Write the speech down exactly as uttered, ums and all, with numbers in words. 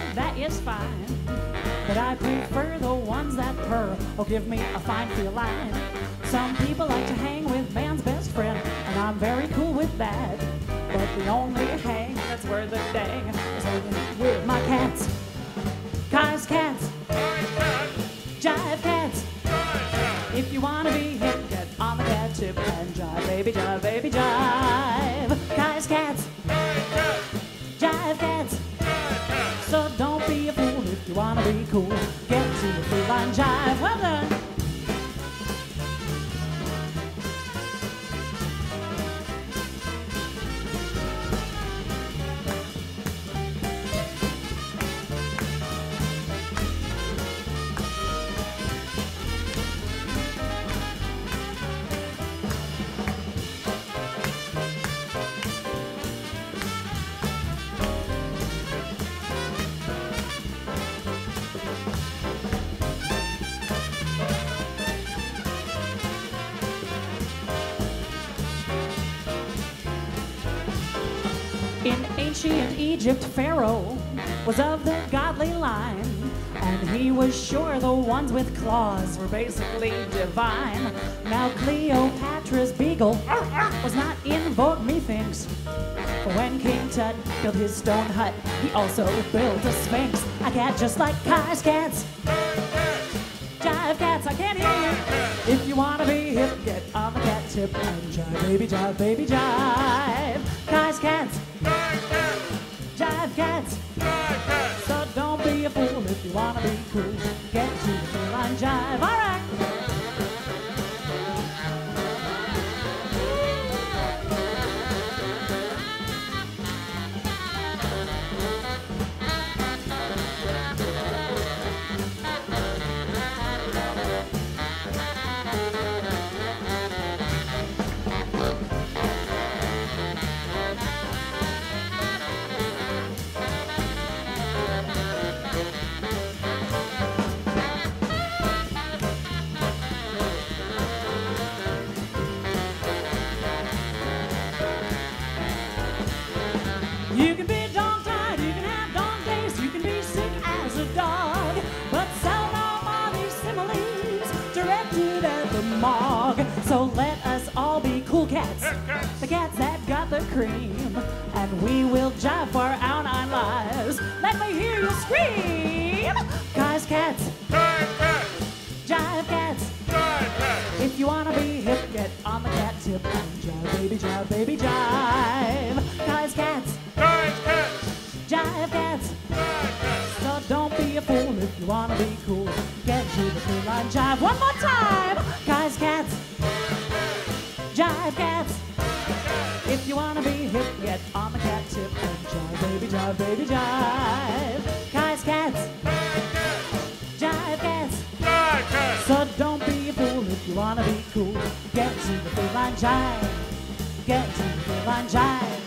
that is fine. But I prefer the ones that purr or give me a fine feline. Some people like to hang with man's best friend, and I'm very cool with that. But the only hang that's worth a dang is hanging with my cats. Kai's cats, jive cats. If you wanna be hip, get on the cat tip and jive, baby, jive, baby, jive. Kai's cats, jive cats. So don't be a fool if you wanna be cool. Get to the feline jive. Well done. In ancient Egypt, Pharaoh was of the godly line, and he was sure the ones with claws were basically divine. Now Cleopatra's beagle was not in vogue, methinks. But when King Tut built his stone hut, he also built a sphinx. A cat just like Kai's cats, jive cats, I can't hear you. If you wanna be hip, get on the cat tip and jive, baby, jive, baby, jive. Kai's cats, jive cats. So don't be a fool if you wanna be cool. Get to the feline jive. All right. You can be dog-tired, you can have dog days, you can be sick as a dog, but seldom are these similes directed at the morgue. So let us all be cool cats, the cats that got the cream, and we will jive for our nine lives. Let me hear you scream! Kai's cats, jive cats. If you wanna be hip, get on the cat tip and jive, baby, jive, baby, jive. Kai's cats, jive cats. So don't be a fool if you wanna be cool. Get to the feline jive one more time. Kai's cats, jive cats. If you wanna be hip, get on the cat tip and jive, baby, jive, baby, jive. Kai's cats, jive cats. So don't be a fool if you wanna be cool. Get to the feline jive. Get to the feline jive.